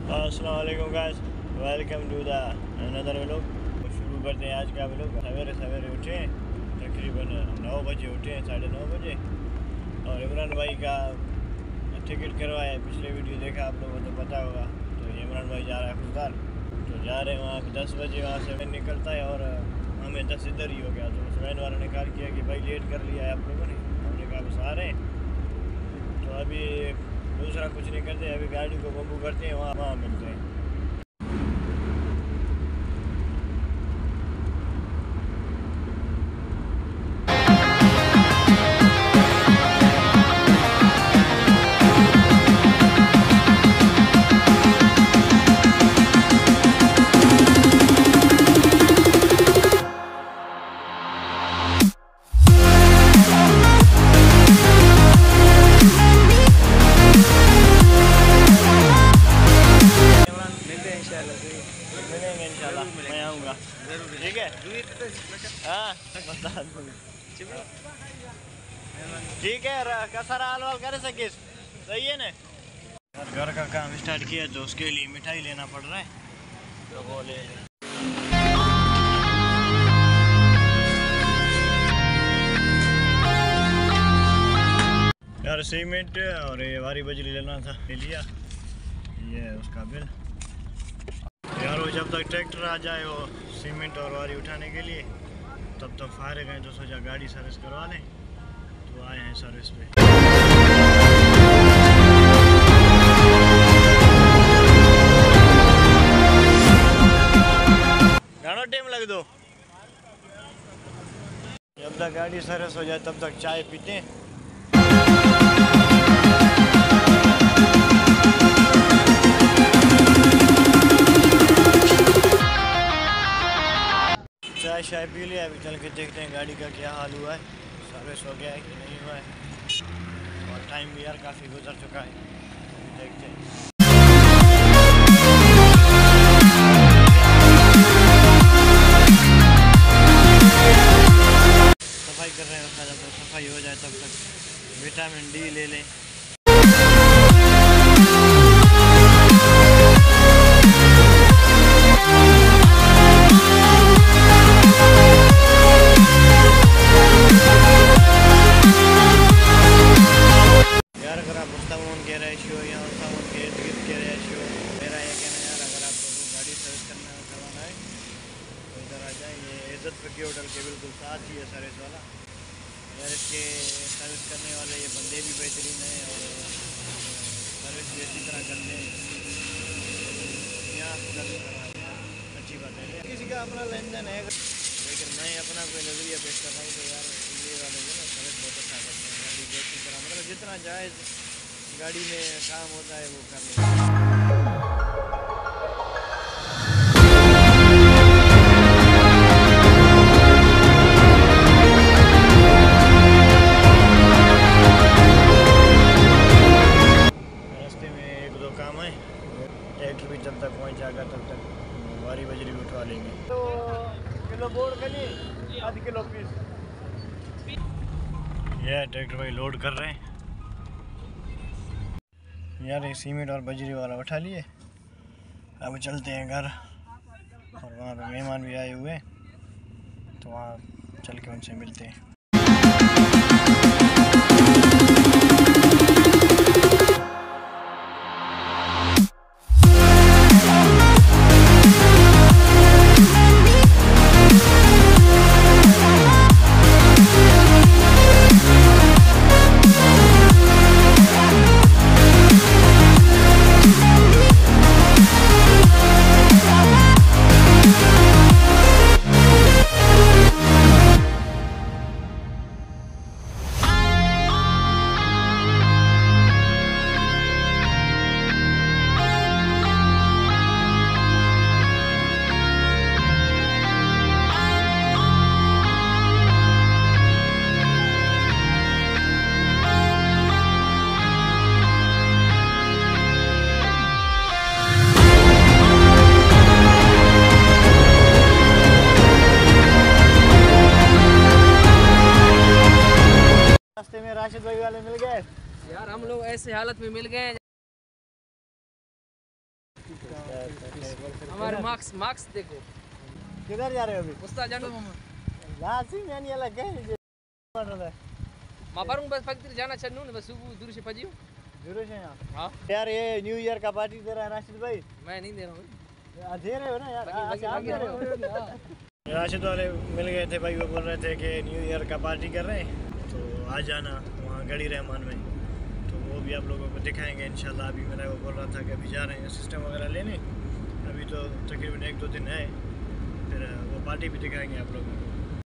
अस्सलाम वालेकुम guys, welcome to the another vlog. शुरू करते हैं आज का व्लॉग। सवेरे सवेरे उठे, तकरीबन 9 बजे उठे, 9:30 बजे। और इमरान भाई का टिकट करवाया, पिछले वीडियो देखा आप लोगों को तो पता होगा। तो इमरान भाई जा रहा है खुशदार, तो जा रहे हैं वहाँ पे 10 बजे। वहाँ से वैन निकलता है और हमें 10 इधर ही हो गया। तो उस वैन वाले ने कॉल किया कि भाई लेट कर लिया है आप लोगों ने। हमने कहा बस आ रहे हैं। तो अभी दूसरा कुछ नहीं करते, अभी गाड़ी को बम्बू करते हैं, वहाँ मिलते हैं। मिलेंगे इंशाल्लाह, मैं आऊँगा। ठीक है, हाँ बता दूँ। ठीक है, कसरा हाल वाल कर सके, सही है ना। घर का काम स्टार्ट किया तो उसके लिए मिठाई लेना पड़ रहा है, तो वो ले यार। सीमेंट और ये भारी बजरी लेना था, ले लिया। ये है उसका बिल यार। वो जब तक ट्रैक्टर आ जाए वो सीमेंट और वारी उठाने के लिए, तब तक फारे गए तो सोचा गाड़ी सर्विस करवा लें, तो आए हैं सर्विस पे। घणो टाइम लग दो, जब तक गाड़ी सर्विस हो जाए तब तक चाय पीते हैं। चाय पी लिया, अभी चल के देखते हैं गाड़ी का क्या हाल हुआ है, सर्विस हो गया है कि नहीं हुआ है। और टाइम भी यार काफ़ी गुजर चुका है, देखते हैं। सफाई कर रहे हैं, जब तक सफाई हो जाए तब तक विटामिन डी ले लें। होटल के बिल्कुल साथ ही है सर्विस वाला यार। इसके सर्विस करने वाले ये बंदे भी बेहतरीन हैं और सर्विस भी अच्छी तरह करते हैं। यहाँ सर्विस करना अच्छी बात है, किसी का अपना लेन देन है, लेकिन मैं अपना कोई नज़रिया पेश कर रहा हूँ। तो यार ये वाले जो ना सर्विस बहुत अच्छा करते हैं, गाड़ी को अच्छी तरह, मतलब जितना जायज़ गाड़ी में काम होता है वो कर लेते हैं। ट्रैक्टर भी जब तक पहुँच जाएगा तब तक वारी बजरी भी उठवा लेंगे। तो किलो बोर्ड खली आधी किलो पीस। यह ट्रैक्टर भाई लोड कर रहे हैं यार। ये सीमेंट और बजरी वाला उठा लिए, अब चलते हैं घर। और वहाँ पे मेहमान भी आए हुए हैं, तो वहाँ चल के उनसे मिलते हैं। राशिद भाई वाले मिल गए यार, हम लोग ऐसे हालत में मिल गए। हमारे मार्क्स मार्क्स देखो। किधर जा रहे हो अभी? उस्ताद जानो लासी में नहीं अलग है जे पढ़ रहा है। मापारूं बस फक्त जाना चन्नू ने बस सुबह दूर से पजियो। जरूर से यहाँ। हाँ यार ये न्यू ईयर का पार्टी दे रहा है राशिद भाई। मैं नहीं दे रहा हूँ। दे रहे हो ना यार? बाकी दे रहे हो। राशिद वाले मिल गए थे भाई, वो बोल रहे थे कि न्यू ईयर का पार्टी कर रहे हैं तो आ जाना वहाँ गढ़ी रहमान में, तो वो भी आप लोगों को दिखाएंगे इंशाल्लाह। अभी मेरा वो बोल रहा था कि अभी जा रहे हैं सिस्टम वगैरह लेने, अभी तो तकरीबन 1-2 दिन है, फिर वो पार्टी भी दिखाएंगे आप लोगों को।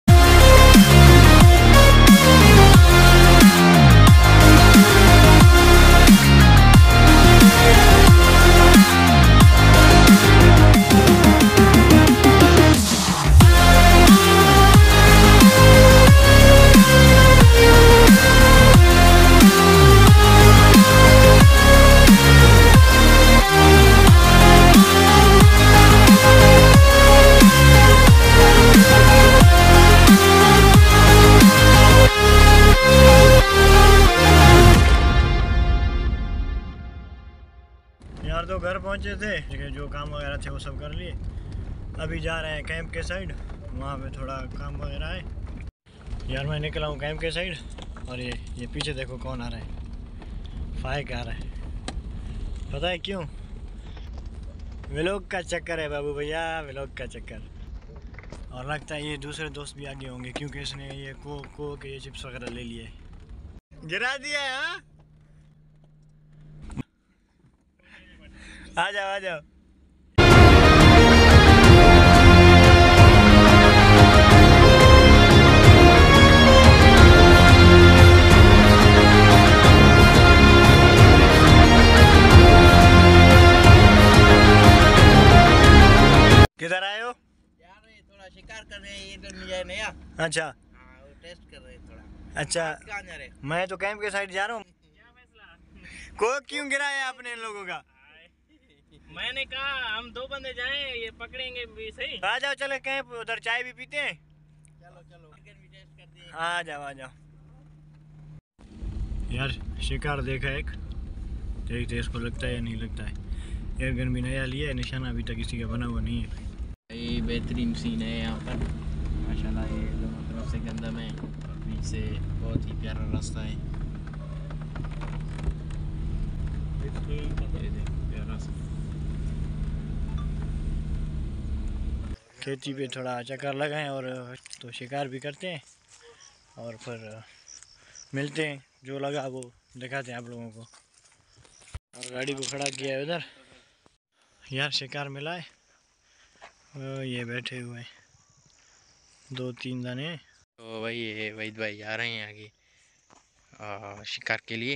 यार तो घर पहुंचे थे, जो काम वगैरह थे वो सब कर लिए, अभी जा रहे हैं कैंप के साइड, वहाँ पे थोड़ा काम वगैरह है। यार मैं निकला हूँ कैंप के साइड और ये पीछे देखो कौन आ रहा है, फाइक आ रहा है। पता है क्यों? व्लॉग का चक्कर है बाबू भैया, व्लॉग का चक्कर। और लगता है ये दूसरे दोस्त भी आगे होंगे क्योंकि इसने ये को के ये चिप्स वगैरह ले लिए, गिरा दिया है। हाँ आ जाओ आ जाओ। किधर आए हो? यार ये थोड़ा शिकार कर रहे हैं, इधर नहीं नया। अच्छा हाँ वो टेस्ट कर रहे हैं थोड़ा। अच्छा, कहाँ जा रहे? मैं तो कैंप के साइड जा रहा हूँ। को क्यों गिराया आपने इन लोगों का? मैंने कहा हम 2 बंदे जाएं, ये पकड़ेंगे भी सही। आ जाओ चलो कैंप, उधर चाय भी पीते हैं। चलो चलो चिकन भी टेस्ट कर दिए। आ जाओ आ जाओ। यार शिकार देखा एक, देखते इसको लगता है या नहीं लगता है। एयरगन भी नया लिया है, निशाना अभी तक किसी का बना हुआ नहीं है। ये बेहतरीन सीन है यहाँ पर माशाल्लाह। ये दोनों तरफ से गंदम है और बीच से बहुत ही प्यारा रास्ता है। ये देख प्यारा सा। खेती पे थोड़ा चक्कर लगाएं और तो शिकार भी करते हैं और फिर मिलते हैं, जो लगा वो दिखाते हैं आप लोगों को। और गाड़ी को खड़ा किया है उधर। यार शिकार मिला है, ये बैठे हुए हैं 2-3 दाने। तो भाई ये वहीद भाई आ रहे हैं आगे शिकार के लिए।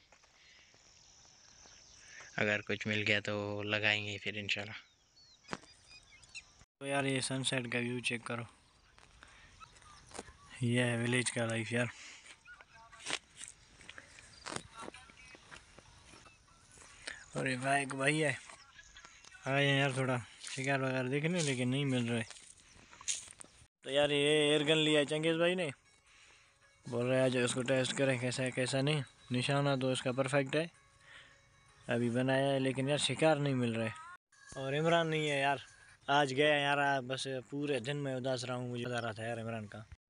अगर कुछ मिल गया तो लगाएंगे फिर इंशाल्लाह। तो यार ये सनसेट का व्यू चेक करो, ये है विलेज का लाइफ यार। और ये भाई है, आए हैं यार थोड़ा शिकार वगैरह देखने, लेकिन नहीं मिल रहे। तो यार ये एयरगन लिया है चंगेज़ भाई ने, बोल रहे आज उसको टेस्ट करें कैसा है कैसा नहीं। निशाना तो इसका परफेक्ट है, अभी बनाया है, लेकिन यार शिकार नहीं मिल रहा है। और इमरान नहीं है यार, आज गया यार, बस पूरे दिन में उदास रहा हूँ, मुझे बता रहा था यार इमरान का।